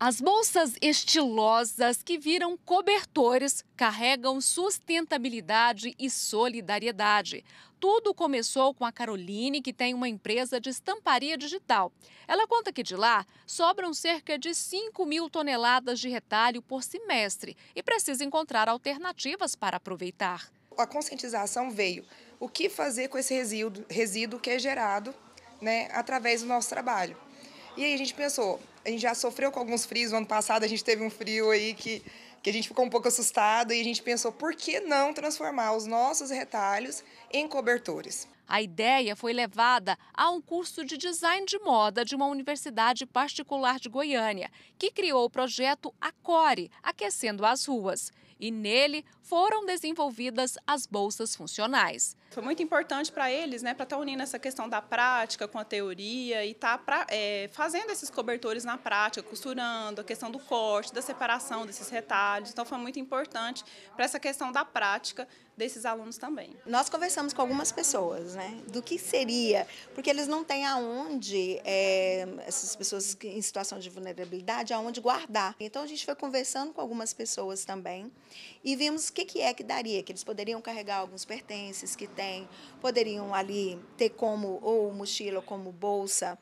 As bolsas estilosas que viram cobertores carregam sustentabilidade e solidariedade. Tudo começou com a Caroline, que tem uma empresa de estamparia digital. Ela conta que de lá sobram cerca de 5.000 toneladas de retalho por semestre e precisa encontrar alternativas para aproveitar. A conscientização veio. O que fazer com esse resíduo que é gerado, né, através do nosso trabalho? E aí a gente pensou, a gente já sofreu com alguns frios, no ano passado a gente teve um frio aí que a gente ficou um pouco assustado e a gente pensou, por que não transformar os nossos retalhos em cobertores? A ideia foi levada a um curso de design de moda de uma universidade particular de Goiânia, que criou o projeto Acore, Aquecendo as Ruas. E nele foram desenvolvidas as bolsas funcionais. Foi muito importante para eles, né, para estar unindo essa questão da prática com a teoria e estar fazendo esses cobertores na prática, costurando, a questão do corte, da separação desses retalhos. Então foi muito importante para essa questão da prática desses alunos também. Nós conversamos com algumas pessoas, né, do que seria, porque eles não têm aonde, essas pessoas em situação de vulnerabilidade, aonde guardar. Então a gente foi conversando com algumas pessoas também e vimos o que é que daria, que eles poderiam carregar alguns pertences que tem, poderiam ali ter como ou mochila ou como bolsa,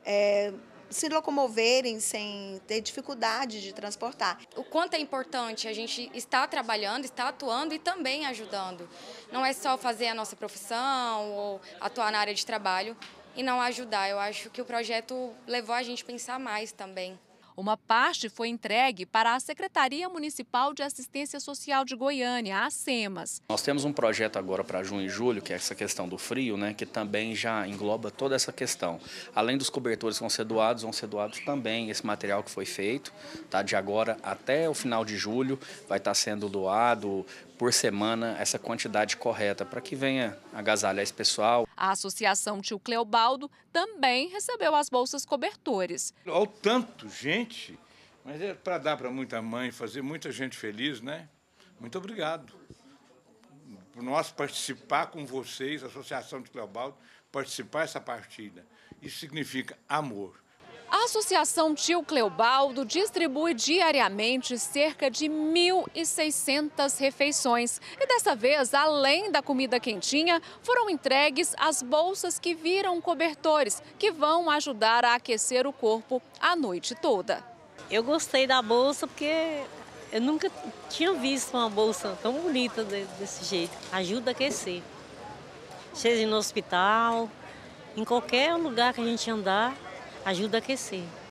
se locomoverem sem ter dificuldade de transportar. O quanto é importante a gente estar trabalhando, estar atuando e também ajudando. Não é só fazer a nossa profissão ou atuar na área de trabalho e não ajudar. Eu acho que o projeto levou a gente a pensar mais também. Uma parte foi entregue para a Secretaria Municipal de Assistência Social de Goiânia, a SEMAS. Nós temos um projeto agora para junho e julho, que é essa questão do frio, né, que também já engloba toda essa questão. Além dos cobertores que vão ser doados também esse material que foi feito. Tá, de agora até o final de julho vai estar sendo doado por semana essa quantidade correta para que venha agasalhar esse pessoal. A Associação Tio Cleobaldo também recebeu as bolsas cobertores. Olha o tanto, gente, mas é para dar para muita mãe, fazer muita gente feliz, né? Muito obrigado por nós participar com vocês, a Associação Tio Cleobaldo, participar dessa partilha. Isso significa amor. A Associação Tio Cleobaldo distribui diariamente cerca de 1.600 refeições. E dessa vez, além da comida quentinha, foram entregues as bolsas que viram cobertores, que vão ajudar a aquecer o corpo a noite toda. Eu gostei da bolsa porque eu nunca tinha visto uma bolsa tão bonita desse jeito. Ajuda a aquecer. Seja no hospital, em qualquer lugar que a gente andar, ajuda a aquecer.